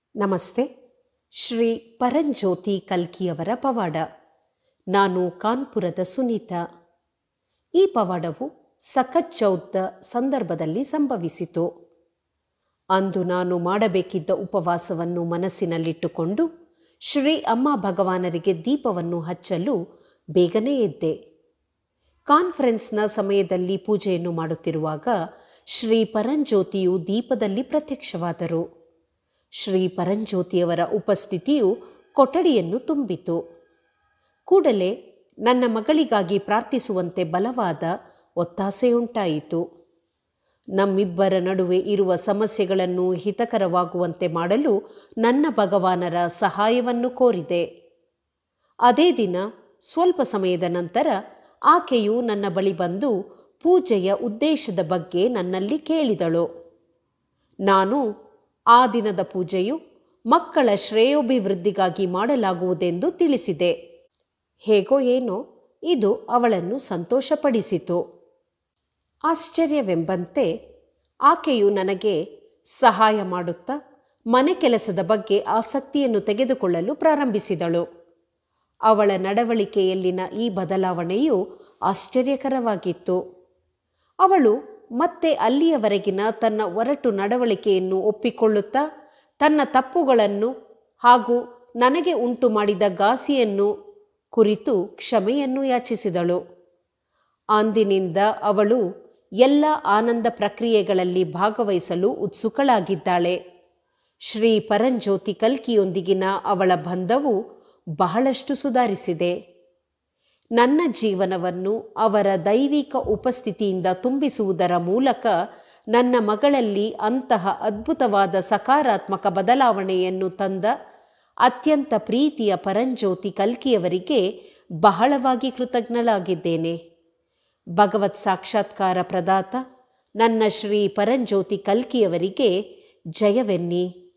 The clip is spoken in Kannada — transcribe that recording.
ನಮಸ್ತೆ. ಶ್ರೀ ಪರಂಜ್ಯೋತಿ ಕಲ್ಕಿಯವರ ಪವಾಡ. ನಾನು ಕಾನ್ಪುರದ ಸುನೀತಾ. ಈ ಪವಾಡವು ಸಖತ್ ಚೌತ್ದ ಸಂದರ್ಭದಲ್ಲಿ ಸಂಭವಿಸಿತು. ಅಂದು ನಾನು ಮಾಡಬೇಕಿದ್ದ ಉಪವಾಸವನ್ನು ಮನಸ್ಸಿನಲ್ಲಿಟ್ಟುಕೊಂಡು ಶ್ರೀ ಅಮ್ಮ ಭಗವಾನರಿಗೆ ದೀಪವನ್ನು ಹಚ್ಚಲು ಬೇಗನೆ ಎದ್ದೆ. ಕಾನ್ಫರೆನ್ಸ್ನ ಸಮಯದಲ್ಲಿ ಪೂಜೆಯನ್ನು ಮಾಡುತ್ತಿರುವಾಗ ಶ್ರೀ ಪರಂಜ್ಯೋತಿಯು ದೀಪದಲ್ಲಿ ಪ್ರತ್ಯಕ್ಷವಾದರು. ಶ್ರೀ ಪರಂಜ್ಯೋತಿಯವರ ಉಪಸ್ಥಿತಿಯು ಕೊಠಡಿಯನ್ನು ತುಂಬಿತು. ಕೂಡಲೇ ನನ್ನ ಮಗಳಿಗಾಗಿ ಪ್ರಾರ್ಥಿಸುವಂತೆ ಬಲವಾದ ಒತ್ತಾಸೆಯುಂಟಾಯಿತು. ನಮ್ಮಿಬ್ಬರ ನಡುವೆ ಇರುವ ಸಮಸ್ಯೆಗಳನ್ನು ಹಿತಕರವಾಗುವಂತೆ ಮಾಡಲು ನನ್ನ ಭಗವಾನರ ಸಹಾಯವನ್ನು ಕೋರಿದೆ. ಅದೇ ದಿನ ಸ್ವಲ್ಪ ಸಮಯದ ನಂತರ ಆಕೆಯು ನನ್ನ ಬಳಿ ಬಂದು ಪೂಜೆಯ ಉದ್ದೇಶದ ಬಗ್ಗೆ ನನ್ನಲ್ಲಿ ಕೇಳಿದಳು. ನಾನು ಆ ದಿನದ ಪೂಜೆಯು ಮಕ್ಕಳ ಶ್ರೇಯೋಭಿವೃದ್ಧಿಗಾಗಿ ಮಾಡಲಾಗುವುದೆಂದು ತಿಳಿಸಿದೆ. ಹೇಗೋ ಏನೋ ಇದು ಅವಳನ್ನು ಸಂತೋಷಪಡಿಸಿತು. ಆಶ್ಚರ್ಯವೆಂಬಂತೆ ಆಕೆಯು ನನಗೆ ಸಹಾಯ ಮಾಡುತ್ತಾ ಮನೆ ಕೆಲಸದ ಬಗ್ಗೆ ಆಸಕ್ತಿಯನ್ನು ತೆಗೆದುಕೊಳ್ಳಲು ಪ್ರಾರಂಭಿಸಿದಳು. ಅವಳ ನಡವಳಿಕೆಯಲ್ಲಿನ ಈ ಬದಲಾವಣೆಯು ಆಶ್ಚರ್ಯಕರವಾಗಿತ್ತು. ಅವಳು ಮತ್ತೆ ಅಲ್ಲಿಯವರೆಗಿನ ತನ್ನ ಒರಟು ನಡವಳಿಕೆಯನ್ನು ಒಪ್ಪಿಕೊಳ್ಳುತ್ತಾ ತನ್ನ ತಪ್ಪುಗಳನ್ನು ಹಾಗೂ ನನಗೆ ಉಂಟು ಮಾಡಿದ ಘಾಸಿಯನ್ನು ಕುರಿತು ಕ್ಷಮೆಯನ್ನು ಯಾಚಿಸಿದಳು. ಅಂದಿನಿಂದ ಅವಳು ಎಲ್ಲ ಆನಂದ ಪ್ರಕ್ರಿಯೆಗಳಲ್ಲಿ ಭಾಗವಹಿಸಲು ಉತ್ಸುಕಳಾಗಿದ್ದಾಳೆ. ಶ್ರೀ ಪರಂಜ್ಯೋತಿ ಕಲ್ಕಿಯೊಂದಿಗಿನ ಅವಳ ಬಂಧವು ಬಹಳಷ್ಟು ಸುಧಾರಿಸಿದೆ. ನನ್ನ ಜೀವನವನ್ನು ಅವರ ದೈವಿಕ ಉಪಸ್ಥಿತಿಯಿಂದ ತುಂಬಿಸುವುದರ ಮೂಲಕ ನನ್ನ ಮಗಳಲ್ಲಿ ಅಂತಹ ಅದ್ಭುತವಾದ ಸಕಾರಾತ್ಮಕ ಬದಲಾವಣೆಯನ್ನು ತಂದ ಅತ್ಯಂತ ಪ್ರೀತಿಯ ಪರಂಜ್ಯೋತಿ ಕಲ್ಕಿಯವರಿಗೆ ಬಹಳವಾಗಿ ಕೃತಜ್ಞಳಾಗಿದ್ದೇನೆ. ಭಗವತ್ ಸಾಕ್ಷಾತ್ಕಾರ ಪ್ರದಾತ ನನ್ನ ಶ್ರೀ ಪರಂಜ್ಯೋತಿ ಕಲ್ಕಿಯವರಿಗೆ ಜಯವೆನ್ನಿ.